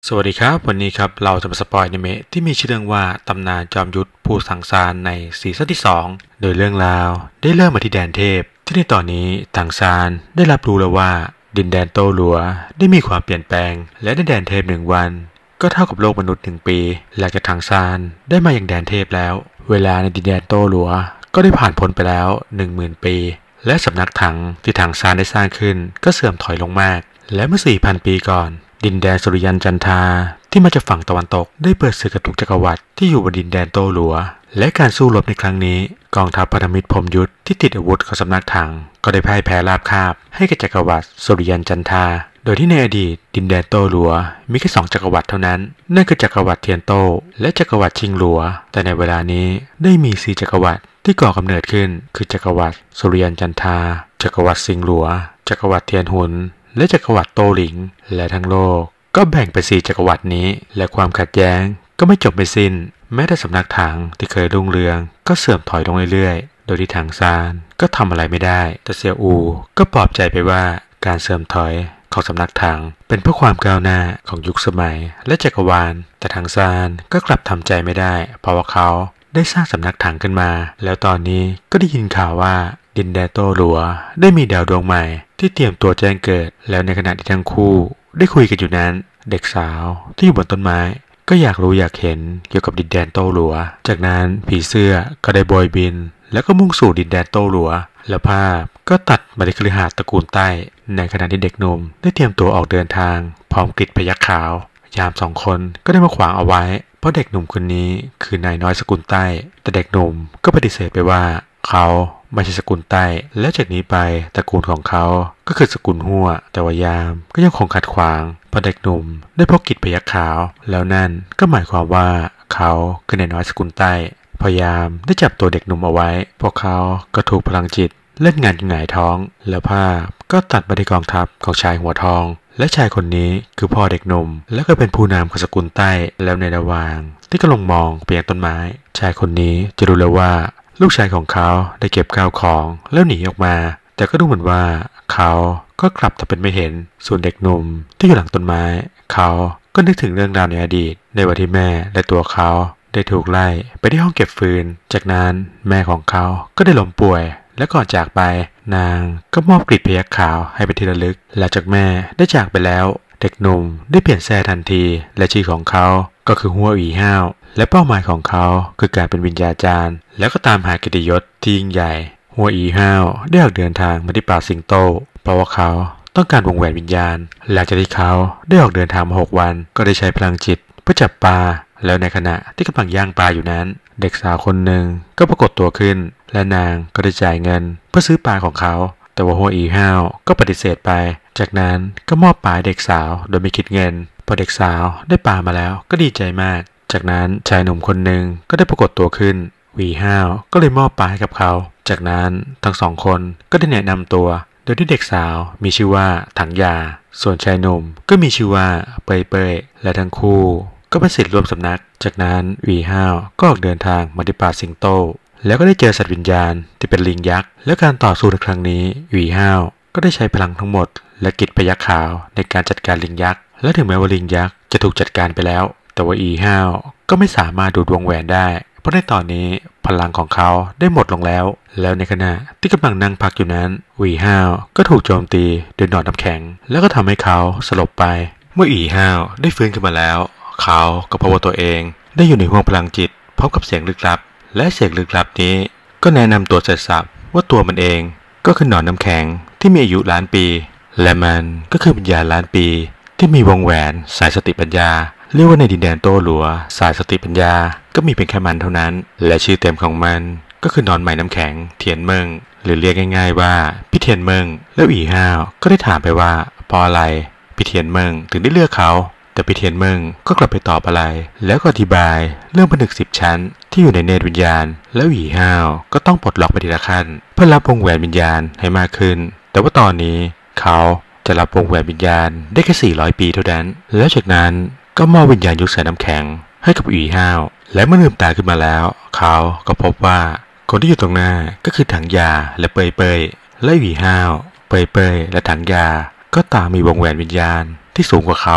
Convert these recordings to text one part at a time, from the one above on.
สวัสดีครับวันนี้ครับเราจะมาสปอยอนิเมะที่มีชื่อเรื่องว่าตำนานจอมยุทธผู้สังสารในซีซั่นที่2โดยเรื่องราวได้เริ่มมาที่แดนเทพที่ในตอนนี้ถังซานได้รับรู้แล้วว่าดินแดนโตหลัวได้มีความเปลี่ยนแปลงและในแดนเทพ1 วันก็เท่ากับโลกมนุษย์1 ปีหลังจากถังซานได้มาอย่างแดนเทพแล้วเวลาในดินแดนโตหลัวก็ได้ผ่านพ้นไปแล้ว 10,000 ปีและสำนักถังที่ถังซานได้สร้างขึ้นก็เสื่อมถอยลงมากและเมื่อ 4,000 ปีก่อนดินแดนสุริยันจันทราที่มาจากฝั่งตะวันตกได้เปิดศึกกับทุกจักรวรรดิที่อยู่บนดินแดนโตหลัวและการสู้รบในครั้งนี้กองทัพพันธมิตรพรหมยุทธที่ติดอาวุธของสำนักถังก็ได้พ่ายแพ้ราบคาบให้กับจักรวรรดิสุริยันจันทราโดยที่ในอดีตดินแดนโตหลัวมีแค่2 จักรวรรดิเท่านั้นนั่นคือจักรวรรดิเทียนโตและจักรวรรดิชิงหลัวแต่ในเวลานี้ได้มี4 จักรวรรดิที่ก่อกำเนิดขึ้นคือจักรวรรดิสุริยันจันทราจักรวรรดิสิงหลัวจักรวรรดิเทียนหุนและจักรวรรดิโตหลิงและทั้งโลกก็แบ่งเป็น4 จักรวรรดินี้และความขัดแย้งก็ไม่จบไม่สิ้นแม้แต่สำนักถังที่เคยรุ่งเรืองก็เสื่อมถอยลงเรื่อยๆโดยที่ถังซานก็ทำอะไรไม่ได้แต่เสี่ยวอูก็ปลอบใจไปว่าการเสื่อมถอยของสำนักถังเป็นเพราะความก้าวหน้าของยุคสมัยและจักรวาลแต่ถังซานก็กลับทำใจไม่ได้เพราะว่าเขาได้สร้างสำนักถังขึ้นมาแล้วตอนนี้ก็ได้ยินข่าวว่าดินแดนโตหลัวได้มีดาวดวงใหม่ที่เตรียมตัวแจ้งเกิดแล้วในขณะที่ทั้งคู่ได้คุยกันอยู่นั้นเด็กสาวที่อยู่บนต้นไม้ก็อยากรู้อยากเห็นเกี่ยวกับดินแดนโตหลัวจากนั้นผีเสื้อก็ได้โบยบินแล้วก็มุ่งสู่ดินแดนโตหลัวแล้วภาพก็ตัดมาที่คฤหาสน์ตระกูลใต้ในขณะที่เด็กหนุ่มได้เตรียมตัวออกเดินทางพร้อมกฤษพยัคฆ์ขาวยาม2 คนก็ได้มาขวางเอาไว้เพราะเด็กหนุ่มคนนี้คือนายน้อยสกุลใต้แต่เด็กหนุ่มก็ปฏิเสธไปว่าเขาไม่ใช่สกุลใต้และจากนี้ไปตระกูลของเขาก็คือสกุลหัวแต่ว่ายามก็ยังคงขัดขวางเพราะเด็กหนุ่มได้พกกิจพยัคฆ์ขาวแล้วนั่นก็หมายความว่าเขาคือนายน้อยสกุลใต้พยายามได้จับตัวเด็กหนุ่มเอาไว้พวกเขาก็ถูกพลังจิตเล่นงานหงายท้องแล้วภาพก็ตัดมาที่กองทัพของชายหัวทองและชายคนนี้คือพ่อเด็กหนุ่มและก็เป็นผู้นำของสกุลใต้แล้วในระหว่างที่กำลังมองไปยังต้นไม้ชายคนนี้จะรู้แล้วว่าลูกชายของเขาได้เก็บข้าวของแล้วหนีออกมาแต่ก็ดูเหมือนว่าเขาก็กลับทำเป็นไม่เห็นส่วนเด็กหนุ่มที่อยู่หลังต้นไม้เขาก็นึกถึงเรื่องราวในอดีตในวันที่แม่และตัวเขาได้ถูกไล่ไปที่ห้องเก็บฟืนจากนั้นแม่ของเขาก็ได้ล้มป่วยและก่อนจากไปนางก็มอบกฤษพยัคฆ์ขาวให้เป็นที่ระลึกหลังจากแม่ได้จากไปแล้วเด็กหนุ่มได้เปลี่ยนแท้ทันทีและชื่อของเขาก็คือหัวอีห้าวและเป้าหมายของเขาคือการเป็นวิญญาจารย์แล้วก็ตามหาเกียรติยศที่ยิ่งใหญ่หัวอีห้าวได้ออกเดินทางมาที่ป่าสิงโตเพราะว่าเขาต้องการวงแหวนวิญญาณหลังจากที่เขาได้ออกเดินทางมา6 วันก็ได้ใช้พลังจิตเพื่อจับปลาแล้วในขณะที่กำลังย่างปลาอยู่นั้นเด็กสาวคนหนึ่งก็ปรากฏตัวขึ้นและนางก็ได้จ่ายเงินเพื่อซื้อปลาของเขาแต่ว่าหัวอีห้าวก็ปฏิเสธไปจากนั้นก็มอบปลาให้เด็กสาวโดยไม่คิดเงินพอเด็กสาวได้ปลามาแล้วก็ดีใจมากจากนั้นชายหนุ่มคนหนึ่งก็ได้ปรากฏตัวขึ้นวีห้าวก็เลยมอบปลาให้กับเขาจากนั้นทั้ง2 คนก็ได้แนะนำตัวโดยที่เด็กสาวมีชื่อว่าถังยาส่วนชายหนุ่มก็มีชื่อว่าเปยเปยและทั้งคู่ก็เป็นศิษย์ร่วมสำนักจากนั้นวีห้าวก็ออกเดินทางมาที่ป่าสิงโตแล้วก็ได้เจอสัตว์วิญญาณที่เป็นลิงยักษ์และการต่อสู้ในครั้งนี้วีห้าวก็ได้ใช้พลังทั้งหมดและกิจพยัคฆ์ขาวในการจัดการลิงยักษ์และถึงแม้ว่าลิงยักษ์จะถูกจัดการไปแล้วแต่ว่าอีห้าวก็ไม่สามารถดูดวงแหวนได้เพราะในตอนนี้พลังของเขาได้หมดลงแล้วในขณะที่กำลังนั่งพักอยู่นั้นวีห้าวก็ถูกโจมตีโดยหนอนน้ำแข็งแล้วก็ทำให้เขาสลบไปเมื่ออีห้าวได้ฟื้นขึ้นมาแล้วเขาก็พบว่าตัวเองได้อยู่ในห้วงพลังจิตพบกับเสียงลึกลับและเสียงลึกลับนี้ก็แนะนำตัวเสร็จสับว่าตัวมันเองก็คือหนอนน้ำแข็งที่มีอายุล้านปีและมันก็คือวิญญาณล้านปีที่มีวงแหวนสายสติปัญญาเรียกว่าในดินแดนโตหลัวสายสติปัญญาก็มีเป็นแค่มันเท่านั้นและชื่อเต็มของมันก็คือนอนใหม่น้ำแข็งเทียนเมิงหรือเรียกง่ายๆว่าพี่เทียนเมิงแล้วอีห้าวก็ได้ถามไปว่าเพราะอะไรพี่เทียนเมิงถึงได้เลือกเขาแต่พี่เทียนเมิงก็กลับไปตอบอะไรแล้วก็อธิบายเรื่องผนึก10 ชั้นที่อยู่ในเนตรวิญญาณแล้วอีห้าวก็ต้องปลดล็อกไปทีละขั้นเพื่อรับวงแหวนวิญญาณให้มากขึ้นแต่ว่าตอนนี้เขาจะรับวงแหวนวิญญาณได้แค่400 ปีเท่านั้นแล้วจากนั้นก็มอบวิญญาณยุคสายน้ำแข็งให้กับอีห้าวและเมื่อลืมตาขึ้นมาแล้วเขาก็พบว่าคนที่อยู่ตรงหน้าก็คือถังยาและเปยเปยและอีห้าวเปยเปยและถังยาก็ต่างมีวงแหวนวิญญาณที่สูงกว่าเขา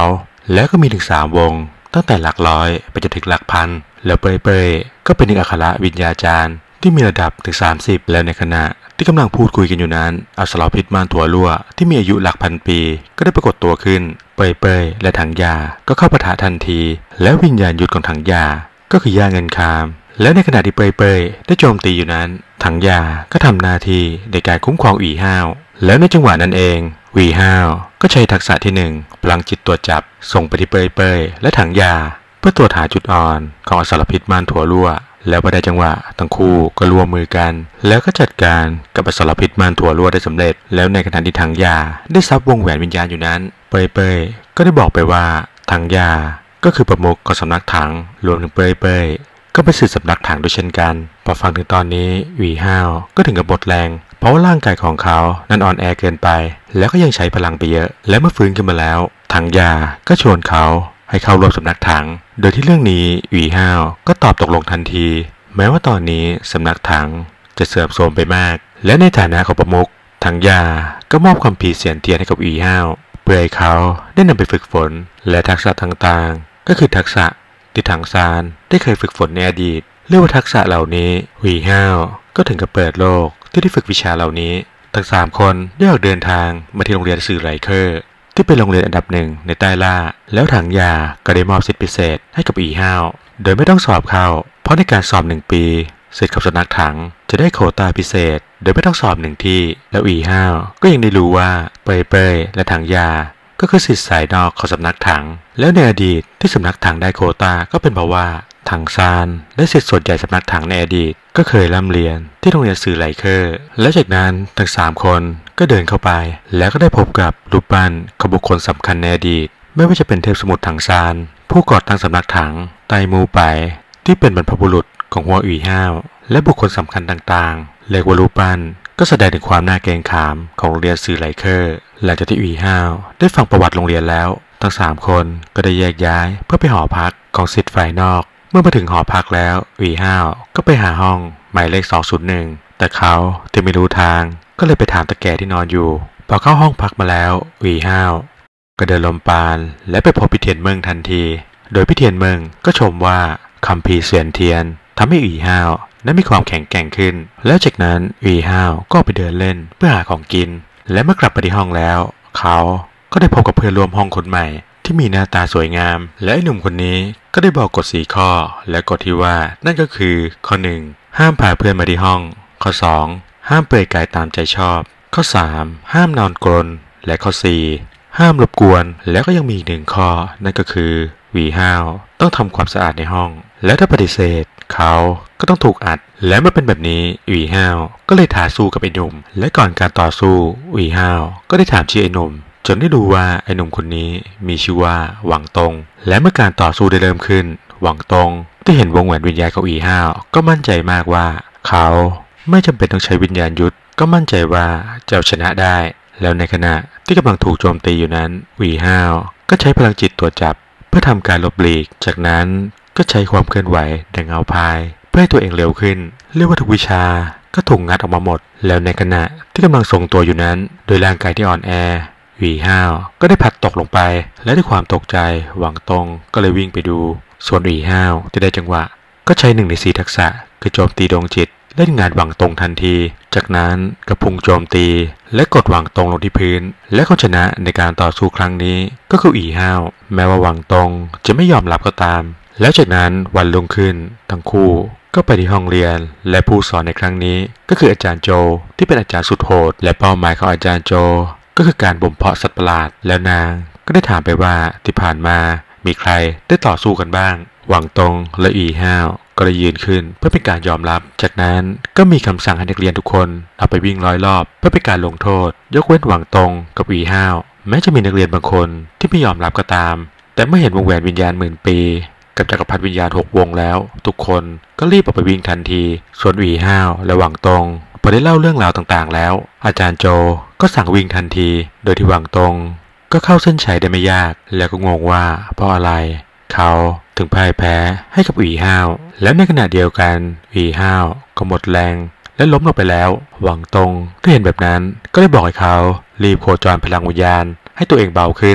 แล้วก็มีถึง3 วงตั้งแต่หลักร้อยไปจนถึงหลักพันแล้วเปยก็เป็นหนึ่งอัครวิญญาจารย์ที่มีระดับถึง30แล้วในขณะที่กำลังพูดคุยกันอยู่นั้นอสรพิษม่านถั่วรั่วที่มีอายุหลักพันปีก็ได้ปรากฏตัวขึ้นเปยและถังยาก็เข้าปะทะทันทีแล้ววิญญาณยุทธของถังยาก็คือย่าเงินคามแล้วในขณะที่เปยได้โจมตีอยู่นั้นถังยาก็ทำหน้าที่ในการคุ้มครองอีห้าวแล้วในจังหวะนั้นเองวีห้าวก็ใช้ทักษะที่1พลังจิตตรวจจับส่งไปที่เปยและถังยาเพื่อตรวจหาจุดอ่อนของอสรพิษม่านถั่วรั่วแล้วพอได้จังหวะทั้งคู่ก็ร่วมมือกันแล้วก็จัดการกับอสรพิษม่านถั่วรั่วได้สำเร็จแล้วในขณะที่ถังยาได้ซับวงแหวนวิญญาณอยู่นั้นเปยก็ได้บอกไปว่าถังยาก็คือประมุขของสำนักถังรวมถึงเปยก็เป็นสื่อสำนักถังด้วยเช่นกันพอฟังถึงตอนนี้วีห้าวก็ถึงกับหมดแรงเพราะว่าร่างกายของเขานั้นอ่อนแอเกินไปแล้วก็ยังใช้พลังไปเยอะและเมื่อฟื้นขึ้นมาแล้วถังยาก็ชวนเขาให้เข้าร่วมสำนักถังโดยที่เรื่องนี้วีห้าวก็ตอบตกลงทันทีแม้ว่าตอนนี้สำนักถังจะเสื่อมโทรมไปมากและในฐานะของประมุขถังยาก็มอบคัมภีร์เสียนเทียนให้กับวีห้าวเพื่อให้เขาได้นำไปฝึกฝนและทักษะต่างๆก็คือทักษะที่ถังซานได้เคยฝึกฝนในอดีตเรียกว่าทักษะเหล่านี้วีห้าวก็ถึงกับเปิดโลกที่ได้ฝึกวิชาเหล่านี้ทั้ง3 คนได้ออกเดินทางมาที่โรงเรียนสื่อไรเคอร์ที่เป็นโรงเรียนอันดับ1ในใต้ล่าแล้วถังยาก็ได้มอบสิทธิพิเศษให้กับอีห้าวโดยไม่ต้องสอบเข้าเพราะในการสอบ1 ปีสิทธิ์กับสำนักถังจะได้โควตาพิเศษโดยไม่ต้องสอบ1 ที่แล้วอีห้าวก็ยังได้รู้ว่าเปยและถังยาก็คือสิทธิ์สายนอกของสำนักถังแล้วในอดีตที่สำนักถังได้โควตาก็เป็นเพราะว่าถังซานและสิทธิ์ส่วนใหญ่สำนักถังในอดีตก็เคยร่ำเรียนที่โรงเรียนสื่อไรเคอร์และจากนั้นทั้ง3 คนก็เดินเข้าไปแล้วก็ได้พบกับรูปปั้นของบุคคลสำคัญในอดีตไม่ว่าจะเป็นเทพสมุทรถังซานผู้ก่อตั้งสำนักถังไตมูไปที่เป็นบรรพบุรุษของหัวอีห้าวและบุคคลสำคัญต่างๆเรียกว่ารูปปั้นก็แสดงถึงความน่าเกรงขามของโรงเรียนสื่อไรเคอร์หลังจากที่อีห้าวได้ฟังประวัติโรงเรียนแล้วทั้ง3 คนก็ได้แยกย้ายเพื่อไปหอพักของศิษย์ฝ่ายนอกเมื่อมาถึงหอพักแล้วอีห้าวก็ไปหาห้องหมายเลข201แต่เขาที่ไม่รู้ทางก็เลยไปถามตาแก่ที่นอนอยู่พอเข้าห้องพักมาแล้วอีห้าวก็เดินลมปานและไปพบพี่เทียนเมิงทันทีโดยพี่เทียนเมิงก็ชมว่าคัมภีร์เสียนเทียนทำให้อีห้าวนั้นมีความแข็งแกร่งขึ้นแล้วจากนั้นอีห้าวก็ไปเดินเล่นเพื่อหาของกินและเมื่อกลับไปที่ห้องแล้วเขาก็ได้พบกับเพื่อนร่วมห้องคนใหม่ที่มีหน้าตาสวยงามและไอ้หนุ่มคนนี้ก็ได้บอกกฎ4 ข้อและกฎที่ว่านั่นก็คือข้อ1ห้ามพาเพื่อนมาที่ห้องข้อ2ห้ามเปลือยกายตามใจชอบข้อ3ห้ามนอนกรนและข้อ4ห้ามรบกวนแล้วก็ยังมีอีก1 ข้อนั่นก็คือวีห้าวต้องทำความสะอาดในห้องและถ้าปฏิเสธเขาก็ต้องถูกอัดและเมื่อเป็นแบบนี้วีห้าวก็เลยท้าสู้กับไอ้หนุ่มและก่อนการต่อสู้วีห้าวก็ได้ถามชื่อไอ้หนุ่มจนได้รู้ว่าไอ้หนุ่มคนนี้มีชื่อว่าหวังตงและเมื่อการต่อสู้ได้เริ่มขึ้นหวังตงที่เห็นวงแหวนวิญญาณของอีห้าวก็มั่นใจมากว่าเขาไม่จำเป็นต้องใช้วิญญาณยุทธก็มั่นใจว่าจะเอาชนะได้แล้วในขณะที่กำลังถูกโจมตีอยู่นั้นวีห้าวก็ใช้พลังจิตตรวจจับเพื่อทำการหลบหลีกจากนั้นก็ใช้ความเคลื่อนไหวดังเงาพายเพื่อให้ตัวเองเร็วขึ้นเรียกว่าทุกวิชาก็ถูกงัดออกมาหมดแล้วในขณะที่กำลังทรงตัวอยู่นั้นโดยร่างกายที่อ่อนแอวีห้าวก็ได้พลัดตกลงไปและด้วยความตกใจหวังตงก็เลยวิ่งไปดูส่วนวีห้าวที่ได้จังหวะก็ใช้1 ใน 4ทักษะคือโจมตีดวงจิตเล่นงานหวังตงทันทีจากนั้นก็พุ่งโจมตีและกดหวังตงลงที่พื้นและคนชนะในการต่อสู้ครั้งนี้ก็คืออีห้าวแม้ว่าหวังตงจะไม่ยอมรับก็ตามแล้วจากนั้นวันรุ่งขึ้นทั้งคู่ก็ไปที่ห้องเรียนและผู้สอนในครั้งนี้ก็คืออาจารย์โจที่เป็นอาจารย์สุดโหดและเป้าหมายของอาจารย์โจก็คือการบ่มเพาะสัตว์ประหลาดแล้วนางก็ได้ถามไปว่าที่ผ่านมามีใครได้ต่อสู้กันบ้างหวังตงและอีห้าวก็เลยยืนขึ้นเพื่อเป็นการยอมรับจากนั้นก็มีคำสั่งให้นักเรียนทุกคนเอาไปวิ่ง100 รอบเพื่อเป็นการลงโทษยกเว้นหวังตงกับอีห้าวแม้จะมีนักเรียนบางคนที่ไม่ยอมรับก็ตามแต่เมื่อเห็นวงแหวนวิญญาณ10,000 ปีกับจักรพรรดิวิญญาณ6 วงแล้วทุกคนก็รีบออกไปวิ่งทันทีส่วนอีห้าวและหวังตงพอได้เล่าเรื่องราวต่างๆแล้วอาจารย์โจก็สั่งวิ่งทันทีโดยที่หวังตงก็เข้าเส้นชัยได้ไม่ยากแล้วก็งงว่าเพราะอะไรเขาถึงพ่ายแพ้ให้กับอีห้าวแล้วในขณะเดียวกันอีห้าวก็หมดแรงและล้มลงไปแล้วหวังตงที่เห็นแบบนั้นก็ได้บอกให้เขารีบโคจรพลังวิญญาณให้ตัวเองเบาขึ้น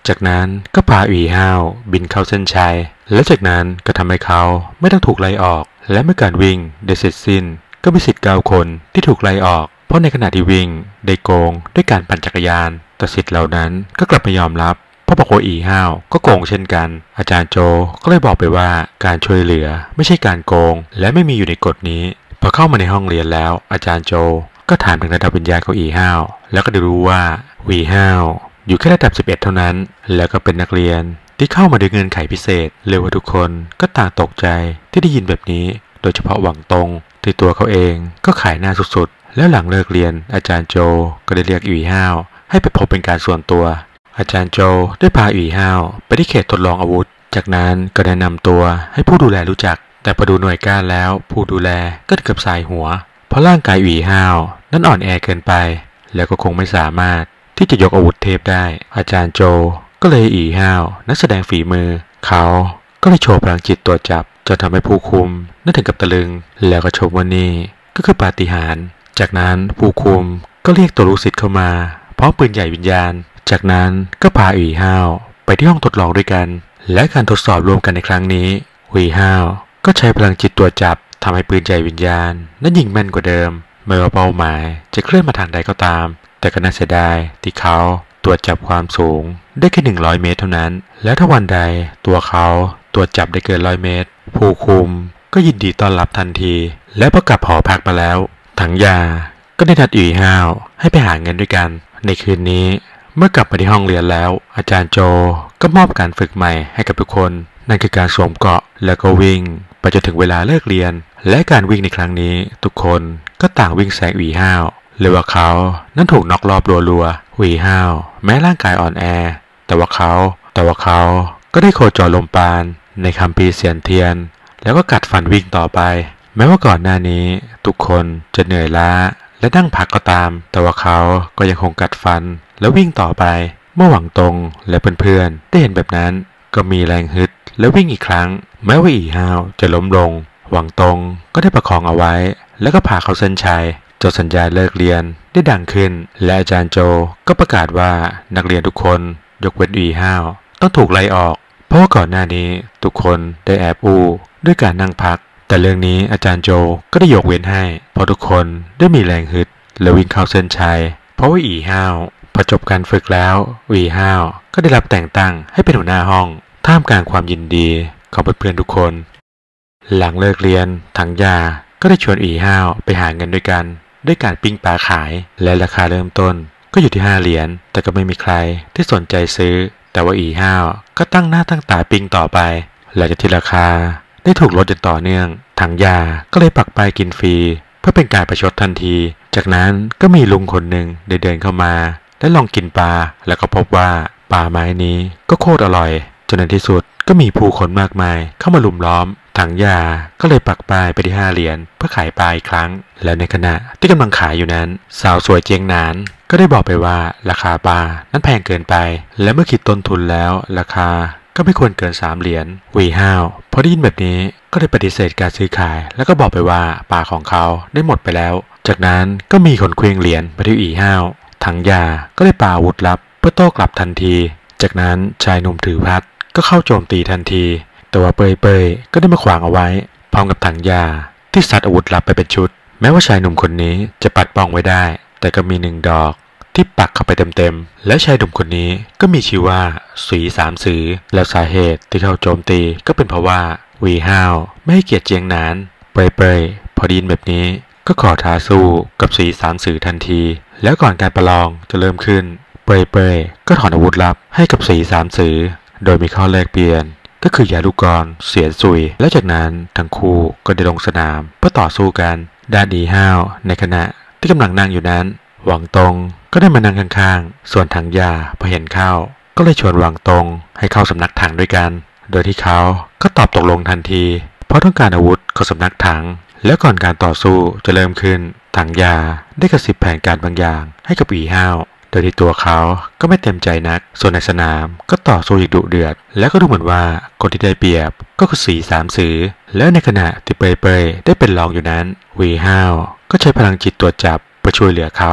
จากนั้นก็พาอีห้าวบินเข้าเส้นชัยและจากนั้นก็ทำให้เขาไม่ต้องถูกไล่ออกและเมื่อการวิ่งได้เสร็จสิ้นก็มีสิทธิ์9 คนที่ถูกไล่ออกเพราะในขณะที่วิ่งได้โกงด้วยการปั่นจักรยานแต่สิทธิ์เหล่านั้นก็กลับไม่ยอมรับเพราะบอกว่าอีห้าวก็โกงเช่นกันอาจารย์โจก็เลยบอกไปว่าการช่วยเหลือไม่ใช่การโกงและไม่มีอยู่ในกฎนี้พอเข้ามาในห้องเรียนแล้วอาจารย์โจก็ถามถึงระดับวิญญาณของอีห้าวแล้วก็ได้รู้ว่าอีห้าวอยู่แค่ระดับ11เท่านั้นแล้วก็เป็นนักเรียนที่เข้ามาด้วยเงื่อนไขพิเศษเรียกว่าทุกคนก็ต่างตกใจที่ได้ยินแบบนี้โดยเฉพาะหวังตรงที่ตัวเขาเองก็ขายหน้าสุดๆแล้วหลังเลิกเรียนอาจารย์โจก็ได้เรียกอีห้าวให้ไปพบเป็นการส่วนตัวอาจารย์โจได้พาอีห้าวไปที่เขตทดลองอาวุธจากนั้นก็แนะนำตัวให้ผู้ดูแลรู้จักแต่พอดูหน่วยก้านแล้วผู้ดูแลก็ถึงกับสายหัวเพราะร่างกายอีห้าวนั้นอ่อนแอเกินไปแล้วก็คงไม่สามารถที่จะยกอาวุธเทพได้อาจารย์โจก็เลยอีห้าวนักแสดงฝีมือเขาก็เลยโชว์พลังจิตตัวจับจนทำให้ผู้คุมนั่นถึงกับตะลึงแล้วก็ชมว่านี่ก็คือปาฏิหาริย์จากนั้นผู้คุมก็เรียกตัวลูกศิษย์เข้ามาพร้อมปืนใหญ่วิญญาณจากนั้นก็พาอีห้าวไปที่ห้องทดลองด้วยกันและการทดสอบรวมกันในครั้งนี้อีห้าวก็ใช้พลังจิตตัวจับทำให้ปืนใหญ่วิญญาณนั้นยิงแม่นกว่าเดิมไม่ว่าเป้าหมายจะเคลื่อนมาทางใดก็ตามแต่ก็น่าเสียดายที่เขาตรวจจับความสูงได้แค่100 เมตรเท่านั้นและถ้าวันใดตัวเขาตรวจจับได้เกิน100 เมตรผู้คุมก็ยินดีต้อนรับทันทีและพอกลับหอพักมาแล้วถังยาก็ได้นัดอีห้าวให้ไปหาเงินด้วยกันในคืนนี้เมื่อกลับมาที่ห้องเรียนแล้วอาจารย์โจก็มอบการฝึกใหม่ให้กับทุกคนนั่นคือการสวมเกราะแล้วก็วิ่งไปจนถึงเวลาเลิกเรียนและการวิ่งในครั้งนี้ทุกคนก็ต่างวิ่งแซงอีห้าวหรือว่าเขานั้นถูกน็อกรอบรัวๆอีห้าวแม้ร่างกายอ่อนแอแต่ว่าเขาก็ได้โคจรลมปราณในคัมภีร์เสียนเทียนแล้วก็กัดฟันวิ่งต่อไปแม้ว่าก่อนหน้านี้ทุกคนจะเหนื่อยล้าและนั่งพักก็ตามแต่ว่าเขาก็ยังคงกัดฟันแล้ววิ่งต่อไปเมื่อหวังตรงและเพื่อนๆได้เห็นแบบนั้นก็มีแรงฮึดแล้ววิ่งอีกครั้งแม้ว่าอีห้าวจะล้มลงหวังตรงก็ได้ประคองเอาไว้แล้วก็พาเขาเส้นชัยจนสัญญาณเลิกเรียนได้ดังขึ้นและอาจารย์โจก็ประกาศว่านักเรียนทุกคนยกเว้นอีห้าวต้องถูกไล่ออกเพราะว่าก่อนหน้านี้ทุกคนได้แอบอู้ด้วยการนั่งพักแต่เรื่องนี้อาจารย์โจก็ได้ยกเว้นให้เพราะทุกคนได้มีแรงฮึดและวิ่งเข้าเส้นชัยเพราะว่าอีห้าวพอจบการฝึกแล้วอีห้าวก็ได้รับแต่งตั้งให้เป็นหัวหน้าห้องท่ามกลางความยินดีของเพื่อนๆทุกคนหลังเลิกเรียนถังยาก็ได้ชวนอีห้าวไปหาเงินด้วยกันด้วยการปิ้งปลาขายและราคาเริ่มต้นก็อยู่ที่5 เหรียญแต่ก็ไม่มีใครที่สนใจซื้อแต่ว่าอีห้าวก็ตั้งหน้าตั้งตาปิ้งต่อไปหลังจากที่ราคาได้ถูกลดอย่างต่อเนื่องถังยาก็เลยปักป้ายกินฟรีเพื่อเป็นการประชดทันทีจากนั้นก็มีลุงคนหนึ่งได้เดินเข้ามาและลองกินปลาแล้วก็พบว่าปลาไม้นี้ก็โคตรอร่อยจนในที่สุดก็มีผู้คนมากมายเข้ามาลุมล้อมถังยาก็เลยปักป้ายไปที่5 เหรียญเพื่อขายปลาอีกครั้งแล้วในขณะที่กำลังขายอยู่นั้นสาวสวยเจียงหนานก็ได้บอกไปว่าราคาปลานั้นแพงเกินไปและเมื่อคิดต้นทุนแล้วราคาก็ไม่ควรเกิน3 เหรียญวีห้าวพอได้ยินแบบนี้ก็ได้ปฏิเสธการซื้อขายแล้วก็บอกไปว่าปลาของเขาได้หมดไปแล้วจากนั้นก็มีคนเคว้งเหรียญไปที่อีห้าวถังยาก็ได้ปาอาวุธลับเพื่อโต้กลับทันทีจากนั้นชายหนุ่มถือพัดก็เข้าโจมตีทันทีแต่ว่าเปยก็ได้มาขวางเอาไว้พร้อมกับถังยาที่ซัดอาวุธลับไปเป็นชุดแม้ว่าชายหนุ่มคนนี้จะปัดป้องไว้ได้แต่ก็มี1 ดอกที่ปักเข้าไปเต็มๆและชายหนุ่มคนนี้ก็มีชื่อว่าสีสามสือแล้วสาเหตุที่เขาโจมตีก็เป็นเพราะว่าวีห้าวไม่ให้เกียรติเจียงหนานเปยพอดีนแบบนี้ก็ขอท้าสู้กับสีสามสือทันทีแล้วก่อนการประลองจะเริ่มขึ้นเปยก็ถอนอาวุธลับให้กับสีสามสือโดยมีข้อแลกเปลี่ยนก็คือยาลูกกรเสียนซุยและจากนั้นทั้งคู่ก็ได้ลงสนามเพื่อต่อสู้กันด้านอีห้าวในขณะที่กำลังนั่งอยู่นั้นหวังตงก็ได้มานั่งข้างๆส่วนถังยาพอเห็นเข้าก็เลยชวนหวังตงให้เข้าสำนักถังด้วยกันโดยที่เขาก็ตอบตกลงทันทีเพราะต้องการอาวุธของสำนักถังและก่อนการต่อสู้จะเริ่มขึ้นถังยาได้กระซิบแผนการบางอย่างให้กับอีห้าวโดยที่ตัวเขาก็ไม่เต็มใจนักส่วนในสนามก็ต่อสู้อย่างดุเดือดแล้วก็ดูเหมือนว่าคนที่ได้เปรียบก็คือสีสามสือแล้วในขณะที่เปยได้เป็นรองอยู่นั้นวีห้าวก็ใช้พลังจิตตรวจจับเพื่อช่วยเหลือเขา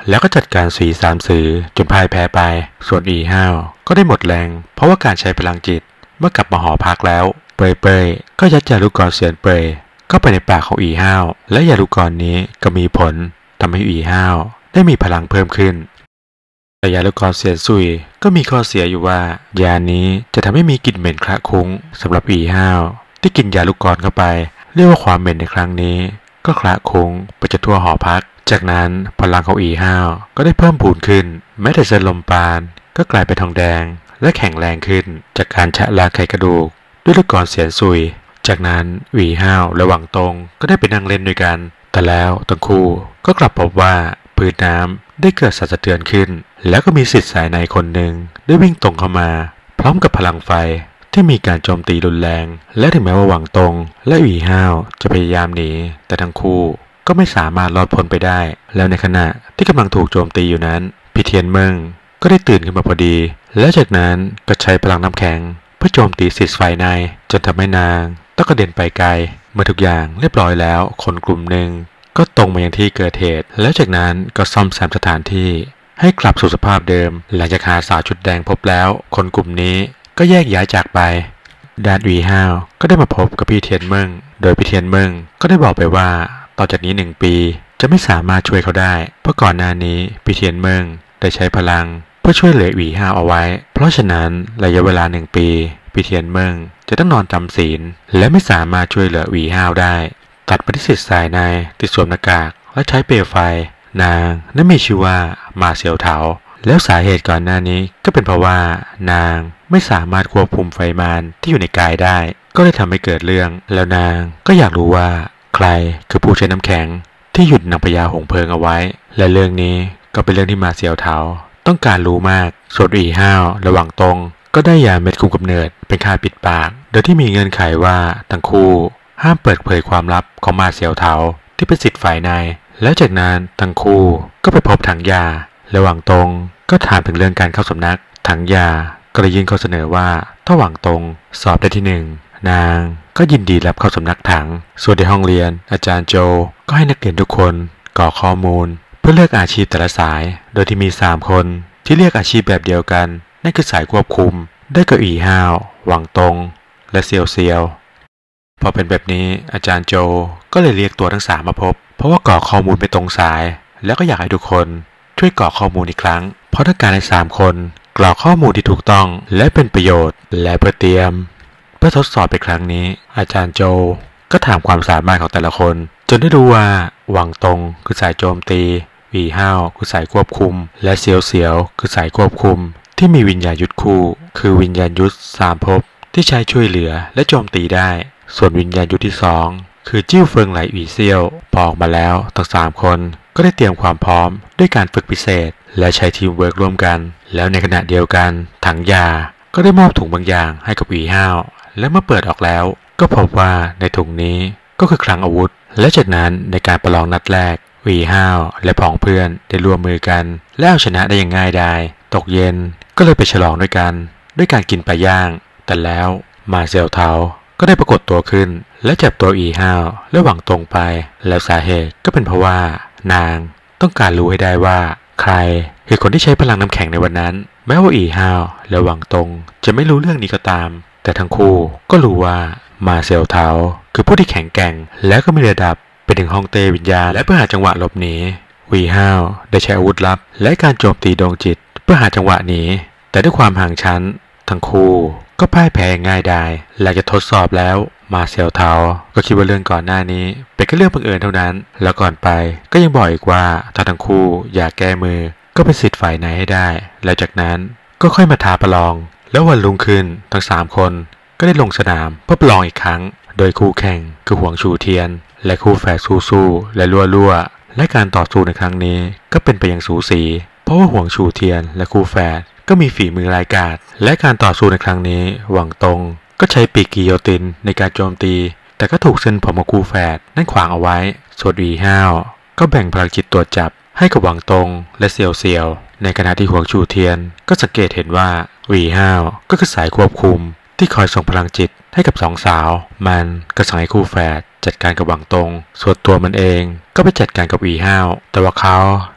แล้วก็จัดการสีสามสื่อจนพ่ายแพ้ไปส่วนอีห้าวก็ได้หมดแรงเพราะว่าการใช้พลังจิตเมื่อกลับมาหอพักแล้วเปยก็ยัดยาลูกกรเสียนเปยเข้าไปในปากของอีห้าวและยาลูกกรนี้ก็มีผลทำให้อีห้าวได้มีพลังเพิ่มขึ้นแต่ยาลูกกรเสียนซุยก็มีข้อเสียอยู่ว่ายานี้จะทำให้มีกลิ่นเหม็นคละคลุ้งสำหรับอีห้าวที่กินยาลูกกรเข้าไปเรียกว่าความเหม็นในครั้งนี้ก็คละคลุ้งไปจนทั่วหอพักจากนั้นพลังของอีห้าวก็ได้เพิ่มพูนขึ้นแม้แต่เส้นลมปราณก็กลายเป็นทองแดงและแข็งแรงขึ้นจากการชะล้างไขกระดูกด้วยลูกกรเสียนซุยจากนั้นหวีห้าวและหวังตงก็ได้ไปนั่งเล่นด้วยกันแต่แล้วทั้งคู่ก็กลับพบว่าพื้นน้ำได้เกิดสั่นสะเทือนขึ้นแล้วก็มีศิษย์สายในคนหนึ่งได้วิ่งตรงเข้ามาพร้อมกับพลังไฟที่มีการโจมตีรุนแรงและถึงแม้ว่าหวังตงและหวีห้าวจะพยายามหนีแต่ทั้งคู่ก็ไม่สามารถรอดพ้นไปได้แล้วในขณะที่กำลังถูกโจมตีอยู่นั้นพี่เทียนเมิงก็ได้ตื่นขึ้นมาพอดีและจากนั้นก็ใช้พลังน้ำแข็งเพื่อโจมตีศิษย์ฝ่ายในจนทำให้นางต้องกระเด็นไปไกลเมื่อทุกอย่างเรียบร้อยแล้วคนกลุ่มหนึ่งก็ตรงมายังที่เกิดเหตุแล้วจากนั้นก็ซ่อมแซมสถานที่ให้กลับสู่สภาพเดิมหลังจากหาสาวชุดแดงพบแล้วคนกลุ่มนี้ก็แยกย้ายจากไปดานวีห้าวก็ได้มาพบกับพี่เทียนเมิงโดยพี่เทียนเมิงก็ได้บอกไปว่าต่อจากนี้1 ปีจะไม่สามารถช่วยเขาได้เพราะก่อนหน้านี้พี่เทียนเมิงได้ใช้พลังเพื่อช่วยเหลือหวีห้าวเอาไว้เพราะฉะนั้นระยะเวลา1 ปีพี่เทียนเมิงจะต้องนอนจำศีลและไม่สามารถช่วยเหลือหวีห้าวได้ตัดปฏิเสธสายในที่สวมหน้ากากและใช้เปลวไฟนางนั้นมีชื่อว่ามาเซียวเถาแล้วสาเหตุก่อนหน้านี้ก็เป็นเพราะว่านางไม่สามารถควบคุมไฟมารที่อยู่ในกายได้ก็เลยทำให้เกิดเรื่องแล้วนางก็อยากรู้ว่าใครคือผู้ใช้น้ำแข็งที่หยุดนางพญาหงเพลิงเอาไว้และเรื่องนี้ก็เป็นเรื่องที่มาเซียวเถาต้องการรู้มากส่วนอีห้าวระหว่างตรงก็ได้ยาเม็ดคุมกำเนิดเป็นค่าปิดปากโดยที่มีเงื่อนไขว่าทั้งคู่ห้ามเปิดเผยความลับของมาเซียวเถาที่เป็นศิษย์ฝ่ายในแล้วจากนั้นทั้งคู่ก็ไปพบถังยาระหว่างตรงก็ถามถึงเรื่องการเข้าสำนักถังยาก็เลยยื่นข้อเสนอว่าถ้าหวังตรงสอบได้ที่1นางก็ยินดีรับเข้าสำนักถังส่วนในห้องเรียนอาจารย์โจก็ให้นักเรียนทุกคนกรอกข้อมูลเพื่อเลือกอาชีพแต่ละสายโดยที่มี3 คนที่เลือกอาชีพแบบเดียวกันนั่นคือสายควบคุมได้แก่อีห้าวหวังตงและเซียวเซียวพอเป็นแบบนี้อาจารย์โจก็เลยเรียกตัวทั้ง3มาพบเพราะว่ากรอกข้อมูลไม่ตรงสายแล้วก็อยากให้ทุกคนช่วยกรอกข้อมูลอีกครั้งเพราะต้องการให้3 คนกรอกข้อมูลที่ถูกต้องและเป็นประโยชน์และเพื่อเตรียมเพื่อทดสอบในครั้งนี้อาจารย์โจก็ถามความสามารถของแต่ละคนจนได้รู้ว่าหวังตงคือสายโจมตีหวีห้าวคือสายควบคุมและเซียวเซียวคือสายควบคุมที่มีวิญญาณยุทธคู่คือวิญญาณยุทธ3 ภพที่ใช้ช่วยเหลือและโจมตีได้ส่วนวิญญาณยุทธที่2คือจิ้วเฟิงไหลอีเซียวพอออกมาแล้วทั้ง3 คนก็ได้เตรียมความพร้อมด้วยการฝึกพิเศษและใช้ทีมเวิร์กร่วมกันแล้วในขณะเดียวกันถังยาก็ได้มอบถุงบางอย่างให้กับหวีห้าวและเมื่อเปิดออกแล้วก็พบว่าในถุงนี้ก็คือคลังอาวุธและจากนั้นในการประลองนัดแรกหวีห้าวและผองเพื่อนได้ร่วมมือกันและเอาชนะได้อย่างง่ายดายตกเย็นก็เลยไปฉลองด้วยกันด้วยการกินปลาย่างแต่แล้วมาเซียวเทาก็ได้ปรากฏตัวขึ้นและจับตัวอีห้าวและหวังตรงไปแล้วสาเหตุก็เป็นเพราะว่านางต้องการรู้ให้ได้ว่าใครคือคนที่ใช้พลังน้ำแข็งในวันนั้นแม้ว่าอีห้าวและหวังตรงจะไม่รู้เรื่องนี้ก็ตามแต่ทั้งคู่ก็รู้ว่ามาเซียวเทาคือผู้ที่แข็งแกร่งและก็มีระดับไปถึงห้องเต้วิญญาณและเพื่อหาจังหวะหลบหนีหวีห้าวได้ใช้อาวุธลับและการโจมตีดวงจิตเพื่อหาจังหวะหนีแต่ด้วยความห่างชั้นทั้งคู่ก็พ่ายแพ้ง่ายดายหลังจากทดสอบแล้วมาเซียวเทาก็คิดว่าเรื่องก่อนหน้านี้เป็นแค่เรื่องบังเอิญเท่านั้นแล้วก่อนไปก็ยังบอกอีกว่าถ้าทั้งคู่อยากแก้มือก็เป็นสิทธิ์ฝ่ายไหนให้ได้แล้วจากนั้นก็ค่อยมาท้าประลองแล้ววันรุ่งขึ้นทั้ง3 คนก็ได้ลงสนามเพื่อประลองอีกครั้งโดยคู่แข่งคือหวงชูเทียนและคู่แฝดสู้และลั่วและการต่อสู้ในครั้งนี้ก็เป็นไปอย่างสูสีเพราะว่าหวงชูเทียนและคู่แฝดก็มีฝีมือร้ายกาจและการต่อสู้ในครั้งนี้หวังตงก็ใช้ปีกกิโยตินในการโจมตีแต่ก็ถูกเส้นผมของคู่แฝดนั่นขวางเอาไว้ส่วนอีห้าวก็แบ่งพลังจิตตรวจจับให้กับหวังตงและเซียวเซียวในขณะที่หวงชูเทียนก็สังเกตเห็นว่าหวีห้าวก็คือสายควบคุมที่คอยส่งพลังจิตให้กับ2 สาวมันก็สั่งให้คู่แฝดจัดการกับหวังตงส่วนตัวมันเองก็ไปจัดการกับหวีห้าวแต่ว่าเขา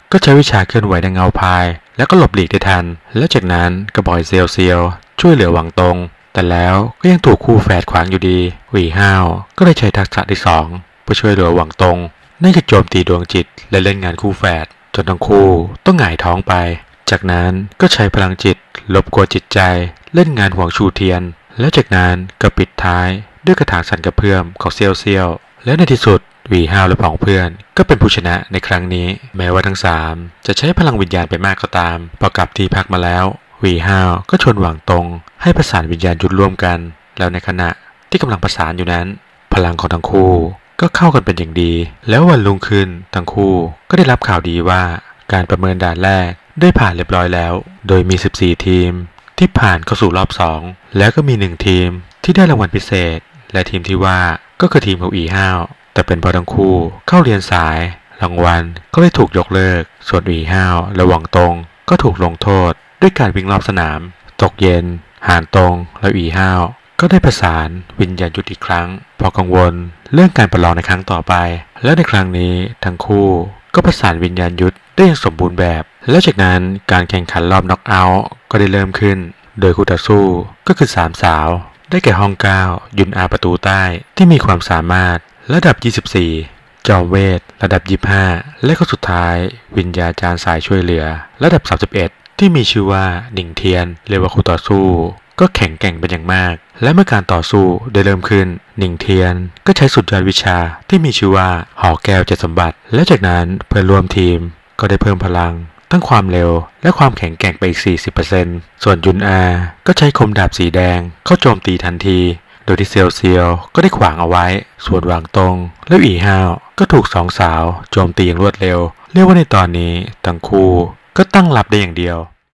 ก็ใช้วิชาเคลื่อนไหวในเงาพายแล้วก็หลบหลีกได้ทันแล้วจากนั้นก็ปล่อยเซียวช่วยเหลือหวังตงแต่แล้วก็ยังถูกคู่แฝดขวางอยู่ดีหวี่ห้าวก็เลยใช้ทักษะที่2เพื่อช่วยเหลือหวังตงนั่นคือโจมตีดวงจิตและเล่นงานคู่แฝดจนทั้งคู่ต้องหงายท้องไปจากนั้นก็ใช้พลังจิตลบกวนจิตใจเล่นงานห่วงชูเทียนแล้วจากนั้นก็ปิดท้ายด้วยกระถางสั่นกระเพื่อมของเซียวและในที่สุดหวี่ห้าวและผองเพื่อนก็เป็นผู้ชนะในครั้งนี้แม้ว่าทั้ง3จะใช้พลังวิญญาณไปมากก็ตามพอกลับที่พักมาแล้วหวี่ห้าวก็ชวนหวังตงให้ประสานวิญญาณยุดร่วมกันแล้วในขณะที่กำลังประสานอยู่นั้นพลังของทั้งคู่ก็เข้ากันเป็นอย่างดีแล้ววันรุ่งขึ้นทั้งคู่ก็ได้รับข่าวดีว่าการประเมินด่านแรกได้ผ่านเรียบร้อยแล้วโดยมี14ทีมที่ผ่านเข้าสู่รอบ2แล้วก็มี1ทีมที่ได้รางวัลพิเศษและทีมที่ว่าก็คือทีมของหวี่ห้าวแต่เป็นเพราะทั้งคู่เข้าเรียนสายรางวัลก็เลยถูกยกเลิกส่วนหวี่ห้าวและหวังตงก็ถูกลงโทษด้วยการวิ่งรอบสนามตกเย็นหานตงและหวี่ห้าวก็ได้ประสานวิญญาณยุทธอีกครั้งเพราะกังวลเรื่องการประลองในครั้งต่อไปและในครั้งนี้ทั้งคู่ก็ประสานวิญญาณยุทธได้อย่างสมบูรณ์แบบและจากนั้นการแข่งขันรอบน็อกเอาท์ก็ได้เริ่มขึ้นโดยคู่ต่อสู้ก็คือ3สาวได้แก่ฮองเก้ายุนอาประตูใต้ที่มีความสามารถระดับ24จอมเวทระดับ25และก็สุดท้ายวิญญาจารย์สายช่วยเหลือระดับ31ที่มีชื่อว่าหนิงเทียนเรียกว่าคู่ต่อสู้ก็แข็งแกร่งเป็นอย่างมากและเมื่อการต่อสู้ได้เริ่มขึ้นหนิงเทียนก็ใช้สุดยอดวิชาที่มีชื่อว่าหอแก้ว7สมบัติและจากนั้นเพื่อนร่วมทีมก็ได้เพิ่มพลังทั้งความเร็วและความแข็งแกร่งไปอีก 40% ส่วนยุนอาก็ใช้คมดาบสีแดงเข้าโจมตีทันทีโดยที่เซียวก็ได้ขวางเอาไว้ส่วนหวังตงและหวี่ห้าวก็ถูก2สาวโจมตีอย่างรวดเร็วเรียกว่าในตอนนี้ทั้งคู่ก็ตั้งรับได้อย่างเดียว